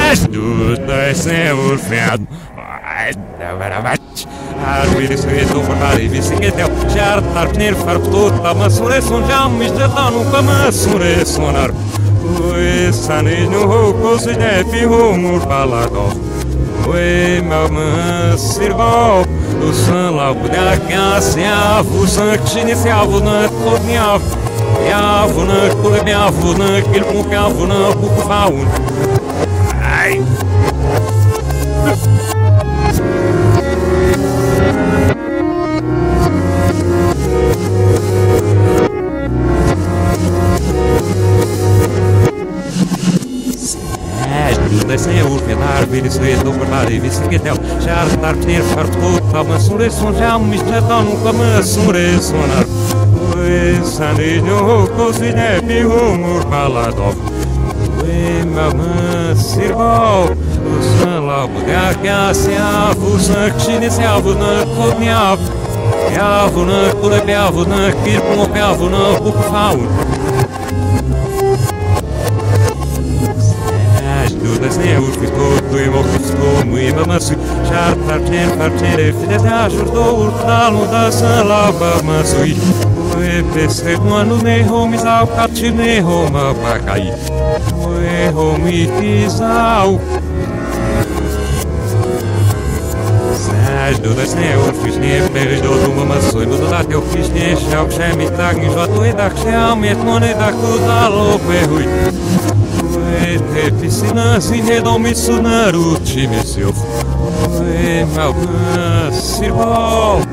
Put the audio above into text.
Ajuda sem urfendo. Arbeidswetel voor die wist ik het al. Jaar daar neer verploot, maar zo is zo'n jam is dat dan ook maar zo is zo'n ar. Oei, sanij nu hoog, ze neemt humor balado. Oei, mama, sirvo, o san lá puder que a o san que iniciava na colonial. Ja, van een colonial, van een kilmoka, van een boekvouwen. Ai. Sem ordenar, vir isso é dobrar e vice que tel. Já dar ter farto, mas sobre som já me está nunca mais sobre sonar. Oi, sanino, cozinha, humor balado. Oi, mamã, sirvo, o san lá bugar que a se avu, san que ne se avu na cozinha. E avu na cule avu na kirpo avu na bukfau. Das neus ficou do imóvel ficou muito macio já partir filha de ajudou o talo da salava macio o PC mano nem homes ao catine homa bacai o home pisau do das neus fiz perdo do macio do da teu fiz nem chau chame tag em joto e da chame moneda cudalo perui te piscina se redome sonar o time seu. Oi, meu sirvo,